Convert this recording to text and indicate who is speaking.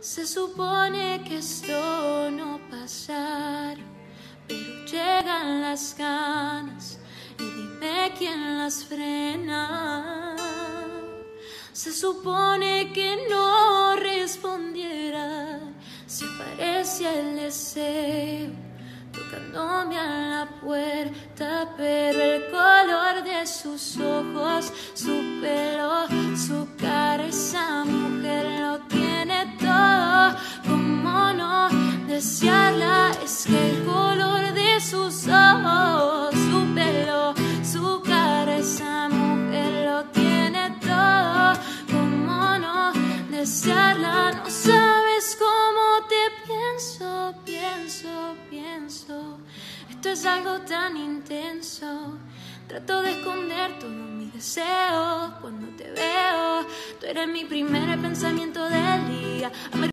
Speaker 1: Se supone que esto no pasará, pero llegan las ganas y dime quién las frena. Se supone que no respondiera si aparece el deseo tocándome a la puerta, pero el color de sus ojos, su pelo, su cara, esa mujer lo tiene todo. ¿Cómo no desearla? Es que el color de sus ojos, su pelo, su cara, esa mujer lo tiene todo. ¿Cómo no desearla? No sabes cómo te pienso, pienso. Esto es algo tan intenso. Trato de esconder todos mis deseos cuando te veo. Tú eres mi primer pensamiento del día.